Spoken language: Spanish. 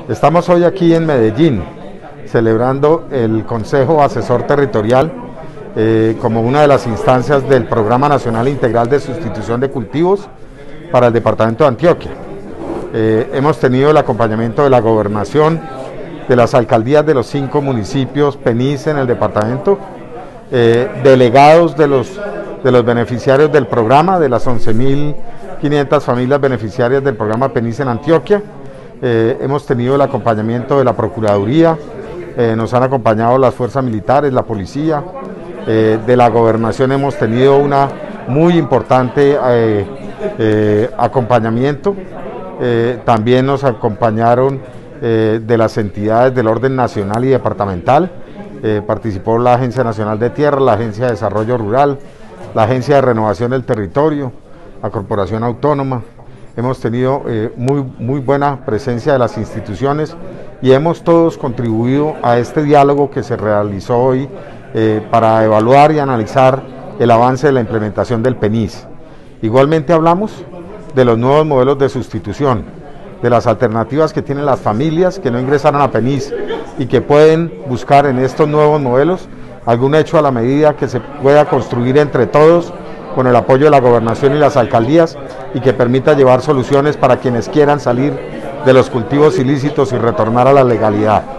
Estamos hoy aquí en Medellín, celebrando el Consejo Asesor Territorial como una de las instancias del Programa Nacional Integral de Sustitución de Cultivos para el Departamento de Antioquia. Hemos tenido el acompañamiento de la Gobernación, de las alcaldías de los 5 municipios PENIS en el departamento, delegados de los beneficiarios del programa, de las 11.500 familias beneficiarias del programa PENIS en Antioquia. Hemos tenido el acompañamiento de la Procuraduría, nos han acompañado las fuerzas militares, la policía, de la Gobernación hemos tenido una muy importante acompañamiento, también nos acompañaron de las entidades del orden nacional y departamental, participó la Agencia Nacional de Tierra, la Agencia de Desarrollo Rural, la Agencia de Renovación del Territorio, la Corporación Autónoma. Hemos tenido muy buena presencia de las instituciones y hemos todos contribuido a este diálogo que se realizó hoy para evaluar y analizar el avance de la implementación del PENIS. Igualmente hablamos de los nuevos modelos de sustitución, de las alternativas que tienen las familias que no ingresaron a PENIS y que pueden buscar en estos nuevos modelos algún hecho a la medida que se pueda construir entre todos con el apoyo de la Gobernación y las alcaldías y que permita llevar soluciones para quienes quieran salir de los cultivos ilícitos y retornar a la legalidad.